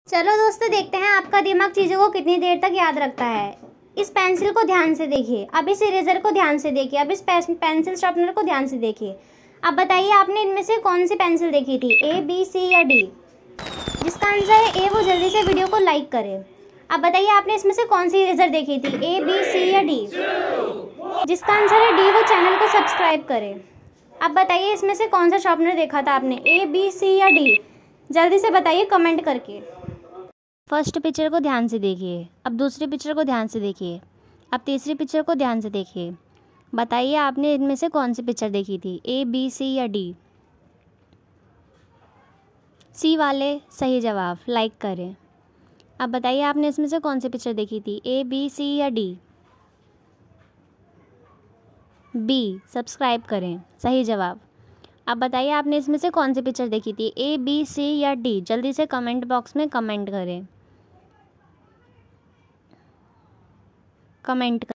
चलो दोस्तों, देखते हैं आपका दिमाग चीज़ों को कितनी देर तक याद रखता है। इस पेंसिल को ध्यान से देखिए, अब इस इरेजर को ध्यान से देखिए, अब इस पेंसिल शार्पनर को ध्यान से देखिए। अब बताइए आपने इनमें से कौन सी पेंसिल देखी थी, ए, बी, सी या डी। जिसका आंसर है ए वो जल्दी से वीडियो को लाइक करे। अब बताइए आपने इसमें से कौन सी इरेजर देखी थी, ए, बी, सी या डी। जिसका आंसर है डी वो चैनल को सब्सक्राइब करे। अब बताइए इसमें से कौन सा शार्पनर देखा था आपने, ए, बी, सी या डी। जल्दी से बताइए कमेंट करके। फर्स्ट पिक्चर को ध्यान से देखिए, अब दूसरी पिक्चर को ध्यान से देखिए, अब तीसरी पिक्चर को ध्यान से देखिए। बताइए आपने इनमें से कौन सी पिक्चर देखी थी, ए, बी, सी या डी। सी वाले सही जवाब लाइक करें। अब बताइए आपने इसमें से कौन सी पिक्चर देखी थी, ए, बी, सी या डी। बी सब्सक्राइब करें, सही जवाब। अब बताइए आपने इसमें से कौन सी पिक्चर देखी थी, ए, बी, सी या डी। जल्दी से कमेंट बॉक्स में कमेंट करें। कमेंट